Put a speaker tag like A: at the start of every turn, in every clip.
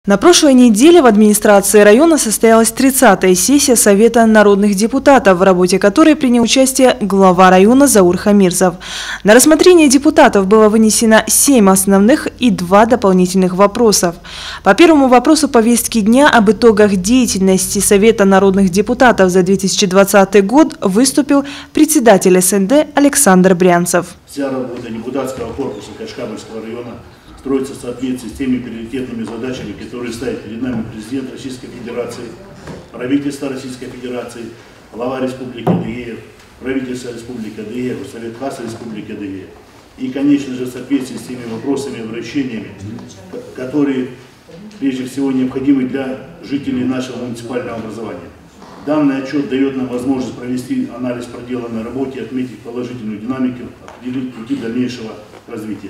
A: На прошлой неделе в администрации района состоялась 30-я сессия Совета народных депутатов, в работе которой принял участие глава района Заур Хамирзов. На рассмотрение депутатов было вынесено 7 основных и 2 дополнительных вопросов. По первому вопросу повестки дня об итогах деятельности Совета народных депутатов за 2020 год выступил председатель СНД Александр Брянцев.
B: Вся работа депутатского корпуса Кашкабельского района строится в соответствии с теми приоритетными задачами, которые ставит перед нами президент Российской Федерации, правительство Российской Федерации, глава Республики Адыгея, правительство Республики Адыгея, Совет Хаса Республики Адыгея. И, конечно же, в соответствии с теми вопросами и обращениями, которые прежде всего необходимы для жителей нашего муниципального образования. Данный отчет дает нам возможность провести анализ проделанной работы, отметить положительную динамику, определить пути дальнейшего развития.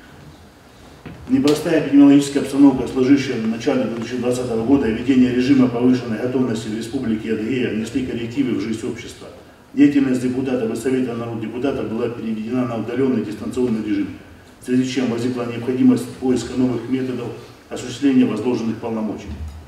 B: Непростая эпидемиологическая обстановка, сложившаяся в начале 2020 года, и введение режима повышенной готовности в Республике Адыгея внесли коррективы в жизнь общества. Деятельность депутатов и Совета народных депутатов была переведена на удаленный дистанционный режим, в связи с чем возникла необходимость поиска новых методов осуществления возложенных полномочий.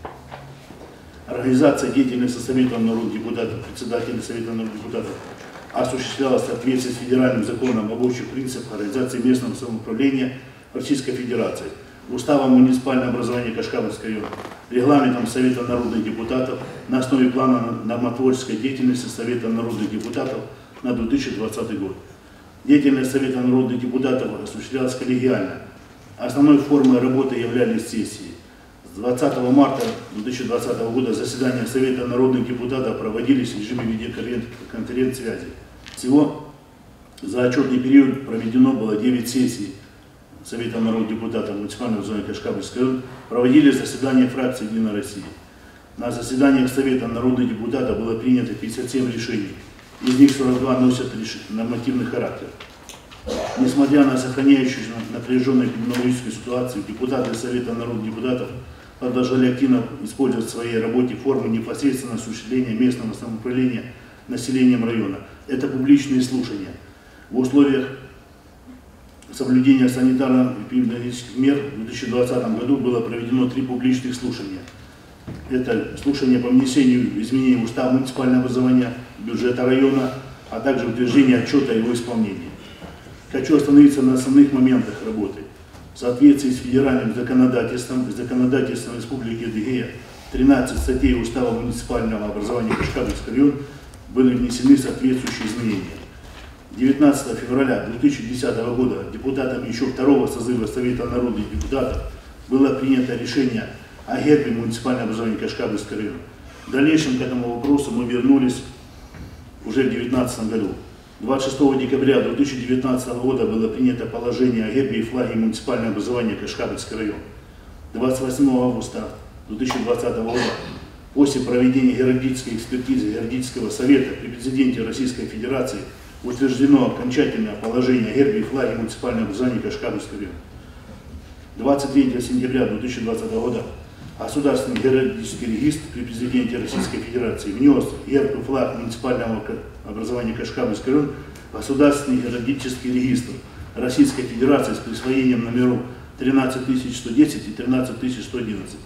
B: Организация деятельности Совета народных депутатов, председателя Совета народных депутатов осуществлялась в соответствии с федеральным законом об общих принципах организации местного самоуправления Российской Федерации, Уставом муниципального образования Кашкабельского района, регламентом Совета народных депутатов на основе плана нормотворческой деятельности Совета народных депутатов на 2020 год. Деятельность Совета народных депутатов осуществлялась коллегиально. Основной формой работы являлись сессии. С 20 марта 2020 года заседания Совета народных депутатов проводились в режиме видеоконференц-связи. Всего за отчетный период проведено было 9 сессий Совета народных депутатов муниципального образования Кашкабельского района, проводили заседания фракции «Единая Россия». На заседаниях Совета народных депутатов было принято 57 решений, из них 42 носят нормативный характер. Несмотря на сохраняющуюся напряженную эпидемиологическую ситуацию, депутаты Совета народных депутатов продолжали активно использовать в своей работе формы непосредственного осуществления местного самоуправления населением района. Это публичные слушания. В условиях соблюдения санитарно-эпидемиологических мер в 2020 году было проведено 3 публичных слушания. Это слушание по внесению изменений в устав муниципального образования, бюджета района, а также утверждение отчета о его исполнении. Хочу остановиться на основных моментах работы. В соответствии с федеральным законодательством и законодательством Республики Адыгея 13 статей Устава муниципального образования Кашкабельского района были внесены соответствующие изменения. 19 февраля 2010 года депутатами еще 2-го созыва Совета народных депутатов было принято решение о гербе муниципального образования Кашкабельского района. В дальнейшем к этому вопросу мы вернулись уже в 2019 году. 26 декабря 2019 года было принято положение о гербе и флаге муниципального образования Кашкабельского района. 28 августа 2020 года после проведения героической экспертизы Героического совета при президенте Российской Федерации утверждено окончательное положение о гербе и флаге муниципального образования Кашкабельского района. 23 сентября 2020 года Государственный героический регистр при президенте Российской Федерации внес герб и флаг муниципального образования Кашкабельского района в Государственный героический регистр Российской Федерации с присвоением номеров 13110 и 13111.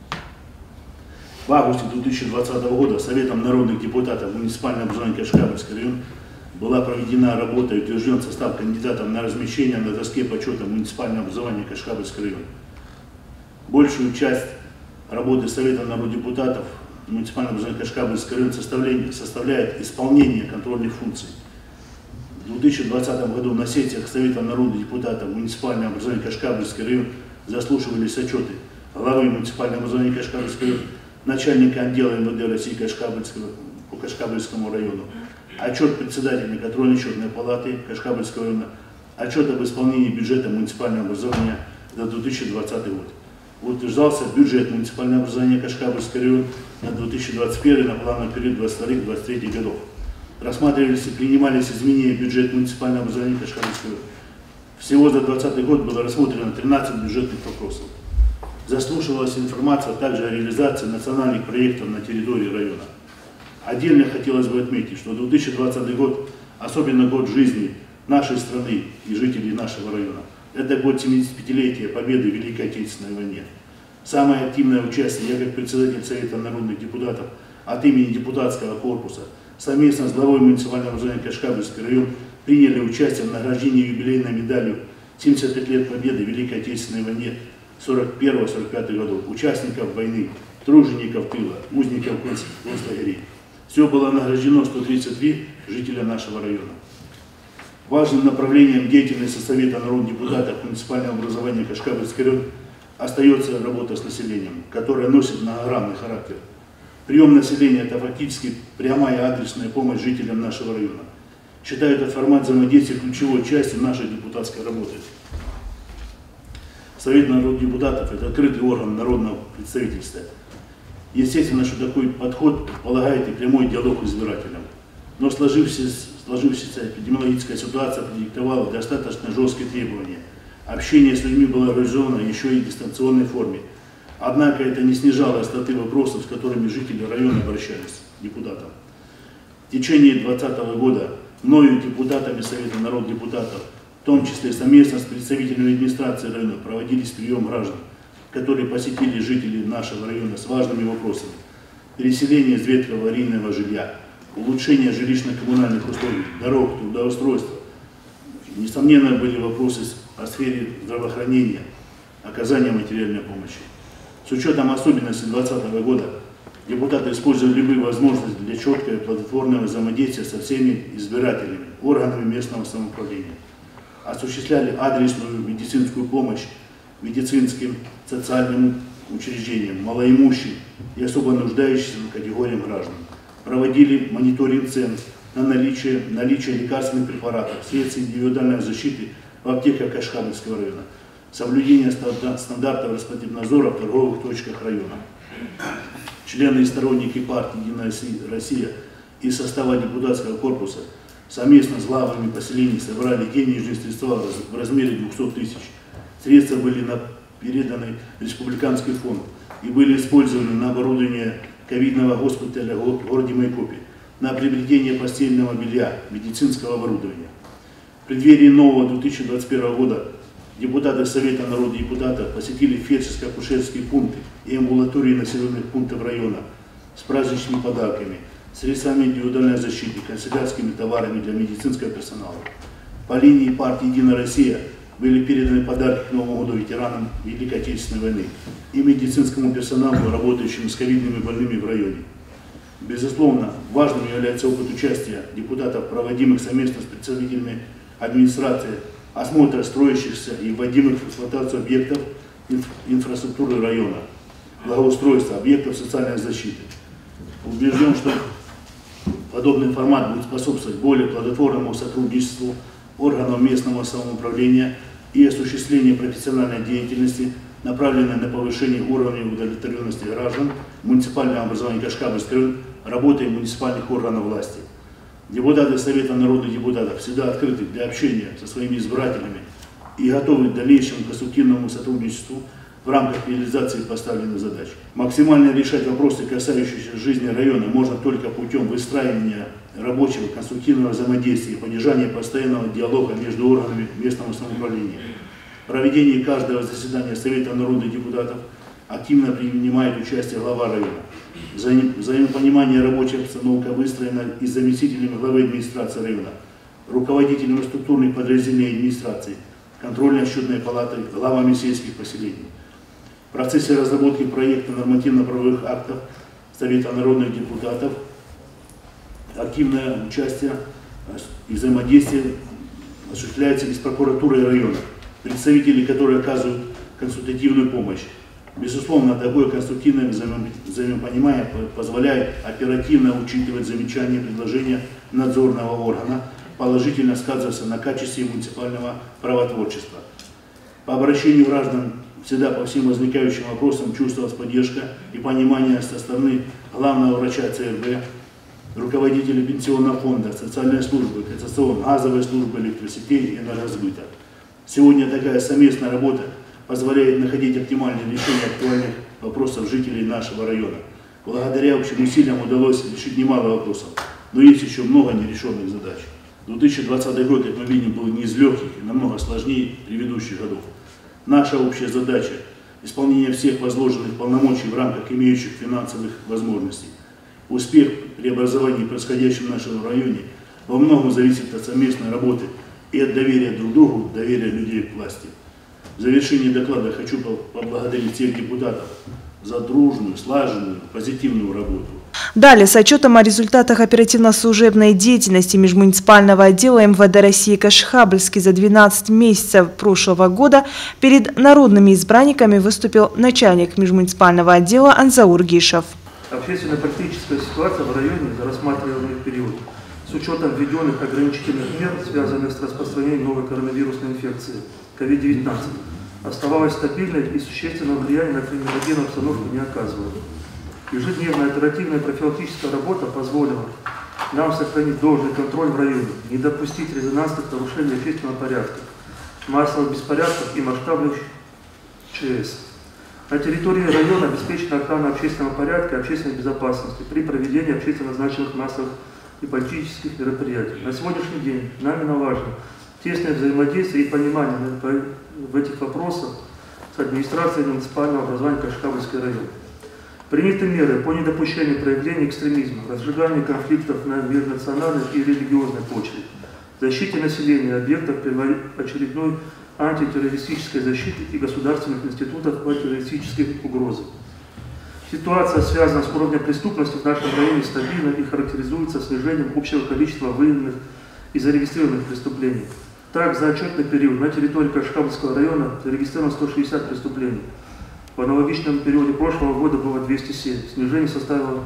B: В августе 2020 года Советом народных депутатов муниципального образования Кашкабельского района была проведена работа и утвержден состав кандидатов на размещение на доске почета муниципального образования Кашкабельского района. Большую часть работы Совета народных депутатов муниципального образования Кашкабельского района составляет исполнение контрольных функций. В 2020 году на сессиях Совета народных депутатов муниципального образования Кашкабельского района заслушивались отчеты главы муниципального образования Кашкабельского района, начальника отдела МВД России по Кашкабельскому району, отчет председателя контрольно-счетной палаты Кашкабельского района, отчет об исполнении бюджета муниципального образования за 2020 год. Утверждался бюджет муниципального образования Кашкабельского района на 2021 на плановый период 2022-2023 годов. Рассматривались и принимались изменения в бюджет муниципального образования Кашкабельского района. Всего за 2020 год было рассмотрено 13 бюджетных вопросов. Заслушивалась информация также о реализации национальных проектов на территории района. Отдельно хотелось бы отметить, что 2020 год, особенно год жизни нашей страны и жителей нашего района, это год 75-летия победы в Великой Отечественной войне. Самое активное участие я, как председатель Совета народных депутатов от имени депутатского корпуса, совместно с главой муниципального образования Кашкабельский район приняли участие в награждении юбилейной медалью 75 лет Победы в Великой Отечественной войне 41-45 годов, участников войны, тружеников тыла, узников концлагерей. Все было награждено 132 жителя нашего района. Важным направлением деятельности Совета народных депутатов муниципального образования Кашкабельский район остается работа с населением, которая носит многогранный характер. Прием населения – это фактически прямая адресная помощь жителям нашего района. Считаю этот формат взаимодействия ключевой частью нашей депутатской работы. Совет народных депутатов – это открытый орган народного представительства. Естественно, что такой подход предполагает и прямой диалог с избирателем. Но сложившаяся эпидемиологическая ситуация продиктовала достаточно жесткие требования. Общение с людьми было реализовано еще и в дистанционной форме. Однако это не снижало остроты вопросов, с которыми жители района обращались к депутатам. В течение 2020 года мною депутатами Совета народных депутатов, в том числе совместно с представителями администрации района, проводились прием граждан, которые посетили жители нашего района с важными вопросами: переселение из ветхого аварийного жилья, улучшение жилищно-коммунальных условий, дорог, трудоустройства. Несомненно, были вопросы о сфере здравоохранения, оказания материальной помощи. С учетом особенностей 2020 года депутаты использовали любые возможности для четкого и плодотворного взаимодействия со всеми избирателями, органами местного самоуправления. Осуществляли адресную медицинскую помощь медицинским, социальным учреждениям, малоимущим и особо нуждающимся категориям граждан. Проводили мониторинг цен на наличие лекарственных препаратов, средств индивидуальной защиты в аптеках Кашкабельского района, соблюдение стандартов Роспотребнадзора в торговых точках района. Члены и сторонники партии «Единая Россия» из состава депутатского корпуса совместно с главами поселений собрали денежные средства в размере 200 тысяч. Средства были переданы в республиканский фонд и были использованы на оборудование ковидного госпиталя в городе Майкопе, на приобретение постельного белья, медицинского оборудования. В преддверии нового 2021 года депутаты Совета народных депутатов посетили фельдшерско-акушерские пункты и амбулатории населенных пунктов района с праздничными подарками, средствами индивидуальной защиты, канцелярскими товарами для медицинского персонала. По линии партии «Единая Россия» были переданы подарки к Новому году ветеранам Великой Отечественной войны и медицинскому персоналу, работающему с ковидными больными в районе. Безусловно, важным является опыт участия депутатов, проводимых совместно с представителями администрации, осмотра строящихся и вводимых в эксплуатацию объектов инфраструктуры района, благоустройства, объектов социальной защиты. Убежден, что подобный формат будет способствовать более плодотворному сотрудничеству органов местного самоуправления и осуществлению профессиональной деятельности, направленной на повышение уровня удовлетворенности граждан муниципального образования Кашкабельский район работой муниципальных органов власти. Депутаты Совета народных депутатов всегда открыты для общения со своими избирателями и готовы к дальнейшему конструктивному сотрудничеству в рамках реализации поставленных задач. Максимально решать вопросы, касающиеся жизни района, можно только путем выстраивания рабочего конструктивного взаимодействия и поддержания постоянного диалога между органами местного самоуправления. В проведении каждого заседания Совета народных депутатов активно принимает участие глава района. Взаимопонимание рабочей обстановки выстроено и с заместителями главы администрации района, руководителями структурных подразделений администрации, контрольно-счетной палатой, главами сельских поселений. В процессе разработки проекта нормативно-правовых актов Совета народных депутатов активное участие и взаимодействие осуществляется и с прокуратурой района, представители которой оказывают консультативную помощь. Безусловно, такое конструктивное взаимопонимание позволяет оперативно учитывать замечания и предложения надзорного органа, положительно сказываться на качестве муниципального правотворчества. По обращению граждан всегда по всем возникающим вопросам чувствовалась поддержка и понимание со стороны главного врача ЦРБ, руководителя пенсионного фонда, социальной службы, КССО, газовой службы, электросетей и энергосбыта. Сегодня такая совместная работа позволяет находить оптимальные решения актуальных вопросов жителей нашего района. Благодаря общим усилиям удалось решить немало вопросов, но есть еще много нерешенных задач. 2020 год, как мы видим, был не из легких и намного сложнее предыдущих годов. Наша общая задача исполнение всех возложенных полномочий в рамках имеющих финансовых возможностей. Успех преобразований, происходящих в нашем районе, во многом зависит от совместной работы и от доверия друг другу, доверия людей к власти. В завершении доклада хочу поблагодарить всех депутатов за дружную, слаженную, позитивную работу.
A: Далее, с отчетом о результатах оперативно-служебной деятельности межмуниципального отдела МВД России Кашхабльский за 12 месяцев прошлого года перед народными избранниками выступил начальник межмуниципального отдела Анзаур Гишев.
C: Общественно-политическая ситуация в районе за рассматриваемый период с учетом введенных ограничительных мер, связанных с распространением новой коронавирусной инфекции COVID-19, оставалась стабильной и существенного влияния на криминогенную обстановку не оказывала. Ежедневная оперативная и профилактическая работа позволила нам сохранить должный контроль в районе, не допустить резонансных нарушений общественного порядка, массовых беспорядков и масштабных ЧС. На территории района обеспечена охрана общественного порядка и общественной безопасности при проведении общественно значимых массовых и политических мероприятий. На сегодняшний день нам важно тесное взаимодействие и понимание в этих вопросах с администрацией муниципального образования Кашхабльский район. Приняты меры по недопущению проявления экстремизма, разжиганию конфликтов на межнациональной и религиозной почве, защите населения объектов первоочередной антитеррористической защиты и государственных институтов от террористических угроз. Ситуация, связанная с уровнем преступности в нашем районе, стабильна и характеризуется снижением общего количества выявленных и зарегистрированных преступлений. Так, за отчетный период на территории Кашхабльского района зарегистрировано 160 преступлений. В аналогичном периоде прошлого года было 207. Снижение составило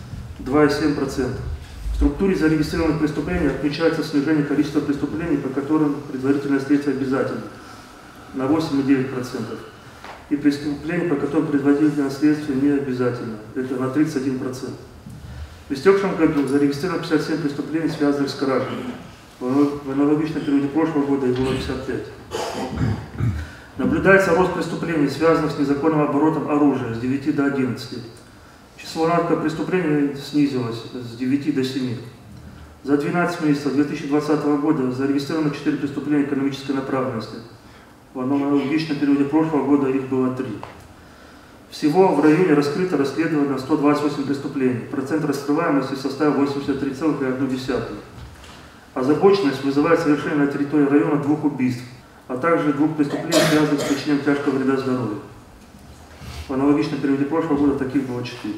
C: 2,7%. В структуре зарегистрированных преступлений отмечается снижение количества преступлений, по которым предварительное следствие обязательно, на 8,9%. И преступлений, по которым предварительное следствие не обязательно, это на 31%. В истекшем году зарегистрировано 57 преступлений, связанных с кражами. В аналогичном периоде прошлого года их было 55. Наблюдается рост преступлений, связанных с незаконным оборотом оружия, с 9 до 11. Число наркопреступлений снизилось с 9 до 7. За 12 месяцев 2020 года зарегистрировано 4 преступления экономической направленности. В аналогичном периоде прошлого года их было 3. Всего в районе раскрыто, расследовано 128 преступлений. Процент раскрываемости составил 83,1%. Озабоченность вызывает совершение на территории района 2 убийств, а также 2 преступлений, связанных с причинением тяжкого вреда здоровью. В аналогичном периоде прошлого года таких было 4.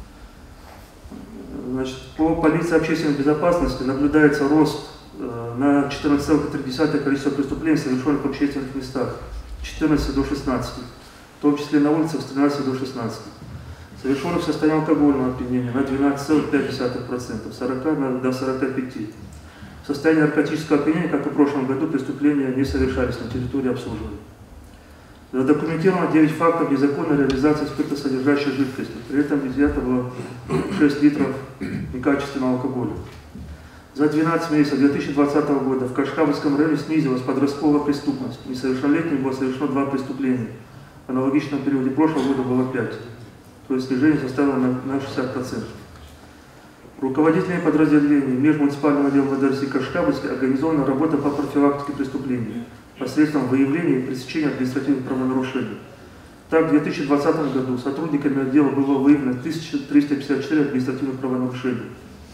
C: Значит, по полиции общественной безопасности наблюдается рост на 14,3% количества преступлений, совершенных в общественных местах, с 14 до 16, в том числе на улицах с 13 до 16. Совершенных в состоянии алкогольного опьянения на 12,5%, с 40 до 45. В состоянии наркотического опьянения, как и в прошлом году, преступления не совершались на территории обслуживания. Задокументировано 9 фактов незаконной реализации спиртосодержащей жидкости. При этом изъято было 6 литров некачественного алкоголя. За 12 месяцев 2020 года в Кашхабльском районе снизилась подростковая преступность. Несовершеннолетним было совершено 2 преступления. В аналогичном периоде прошлого года было 5. То есть снижение составило на 60%. Руководителями подразделений межмуниципального отдела МВД России Кашхабльский организована работа по профилактике преступлений посредством выявления и пресечения административных правонарушений. Так, в 2020 году сотрудниками отдела было выявлено 1354 административных правонарушений.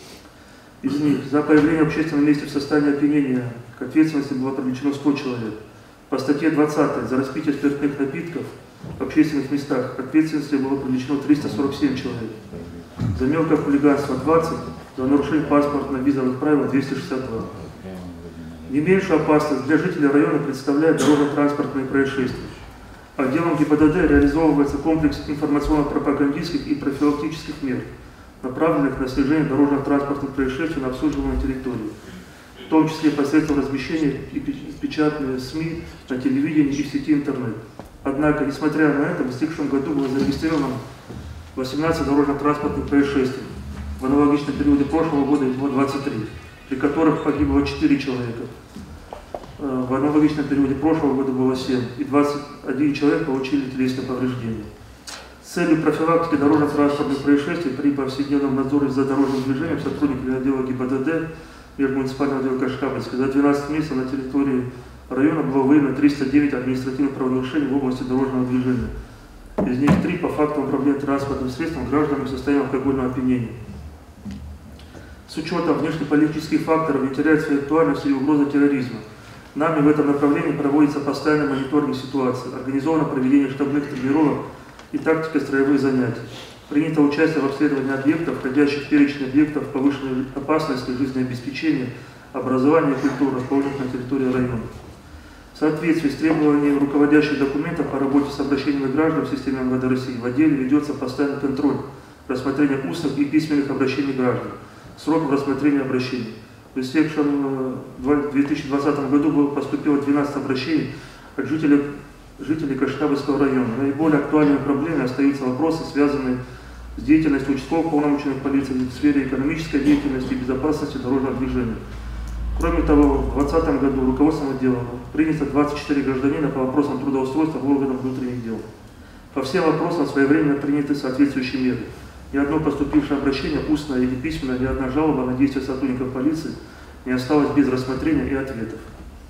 C: Из них за появление в общественном месте в состоянии опьянения к ответственности было привлечено 100 человек. По статье 20 за распитие спиртных напитков в общественных местах к ответственности было привлечено 347 человек. За мелкое хулиганство 20, за нарушение паспортно-визовых правил 262. Не меньшую опасность для жителей района представляет дорожно-транспортные происшествия. Отделом ГИБДД реализовывается комплекс информационно-пропагандистских и профилактических мер, направленных на снижение дорожно-транспортных происшествий на обслуживаемой территории, в том числе посредством размещения и печатных СМИ на телевидении и в сети интернет. Однако, несмотря на это, в истекшем году было зарегистрировано 18 дорожно-транспортных происшествий. В аналогичном периоде прошлого года их было 23, при которых погибло 4 человека. В аналогичном периоде прошлого года было 7, и 21 человек получили телесные повреждения. С целью профилактики дорожно-транспортных происшествий при повседневном надзоре за дорожным движением сотрудниками отдела ГИБДД межмуниципального отдела Кашхабльска за 12 месяцев на территории района было выявлено 309 административных правонарушений в области дорожного движения, Из них 3 по факту управления транспортным средством гражданами в состоянии алкогольного опьянения. С учетом внешнеполитических факторов не теряет своей актуальности и угроза терроризма. Нами в этом направлении проводится постоянный мониторинг ситуации, организовано проведение штабных тренировок и тактика строевых занятий. Принято участие в обследовании объектов, входящих в перечень объектов повышенной опасности, жизнеобеспечения, образования и культуры, расположенных на территории района. В соответствии с требованиями руководящих документов по работе с обращениями граждан в системе МВД России в отделе ведется постоянный контроль рассмотрения устных и письменных обращений граждан, сроком рассмотрения обращений. В истекшем 2020 году поступило 12 обращений от жителей Каштабовского района. Наиболее актуальными проблемами остаются вопросы, связанные с деятельностью участковых полномоченных полиции в сфере экономической деятельности и безопасности дорожного движения. Кроме того, в 2020 году руководством отдела принято 24 гражданина по вопросам трудоустройства в органах внутренних дел. По всем вопросам своевременно приняты соответствующие меры. Ни одно поступившее обращение, устное или письменное, ни одна жалоба на действия сотрудников полиции не осталась без рассмотрения и ответов.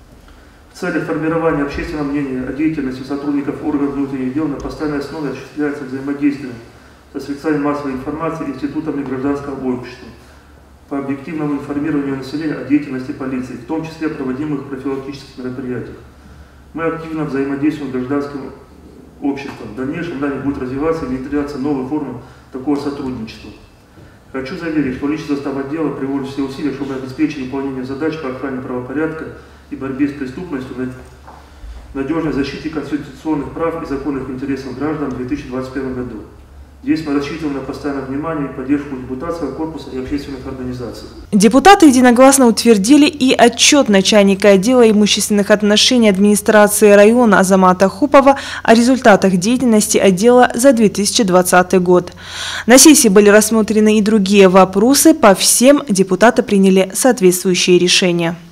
C: В целях формирования общественного мнения о деятельности сотрудников органов внутренних дел на постоянной основе осуществляется взаимодействие со средствами массовой информации и институтами гражданского общества по объективному информированию населения о деятельности полиции, в том числе проводимых профилактических мероприятиях. Мы активно взаимодействуем с гражданским обществом. В дальнейшем нами будет развиваться и внедряться новые формы такого сотрудничества. Хочу заверить, что личный состав отдела приложит все усилия, чтобы обеспечить выполнение задач по охране правопорядка и борьбе с преступностью, надежной защите конституционных прав и законных интересов граждан в 2021 году. Здесь мы рассчитываем на постоянное внимание и поддержку депутатского корпуса и общественных организаций.
A: Депутаты единогласно утвердили и отчет начальника отдела имущественных отношений администрации района Азамата Хупова о результатах деятельности отдела за 2020 год. На сессии были рассмотрены и другие вопросы. По всем депутаты приняли соответствующие решения.